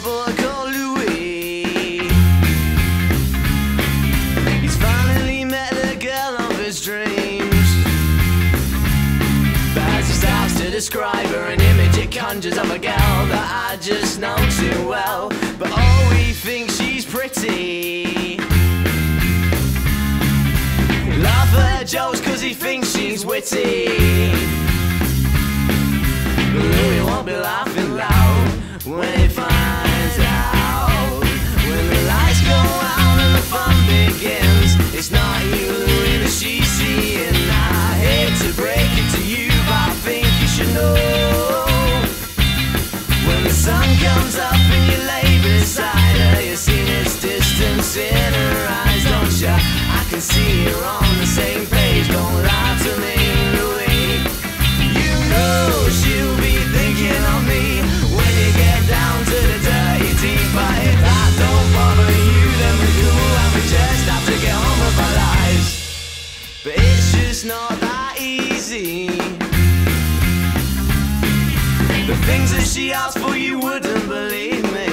boy called Louis. He's finally met the girl of his dreams, but as he starts to describe her, an image it conjures of a girl that I just know too well. But oh, he thinks she's pretty. Laugh at her jokes cause he thinks she's witty. But Louis won't be laughing loud when he finds out. When the lights go out and the fun begins, it's not you, Louis, that she's seeing. I hate to break it to you, but I think you should know. When the sun comes up and you lay beside her, you see this distance in her eyes, don't you? I can see you're on the same page, don't lie to me, Louis. You know she'll be thinking of me when you get down to the dirty deep. But if that don't bother you, then we're cool and we just have to get on with our lives. But it's just not that easy. The things that she asked for, you wouldn't believe me.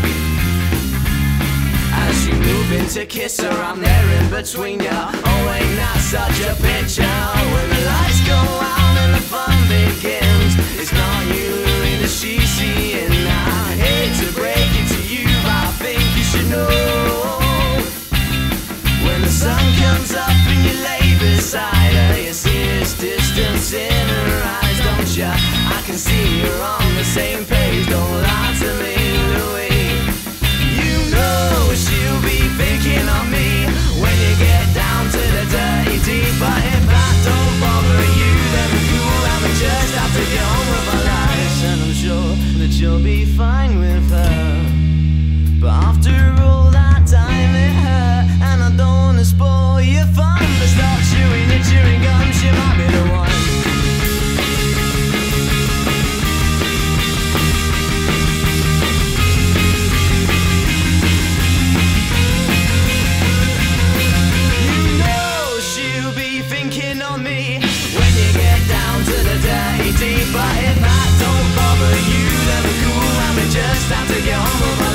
As you move in to kiss her, I'm there in between you. Oh, ain't that such a picture? When the lights go out and the fun begins, it's not you, Louis, that she's seeing. I hate to break it to you, but I think you should know. When the sun comes up and you lay beside her, you see this distance in her eyes, don't you? I can see you're on the same page, don't lie to me, Louis. You know she'll be thinking of me when you get down to the dirty deep. But if that don't bother you, then we're cool and we just have to get on with our lives. And I'm sure that you'll be fine with her, but after all that time it hurt, and I don't wanna spoil your fun. But stop chewing the chewing gum, she might be the one. But if that don't bother you, then we're cool and we just have to get on with our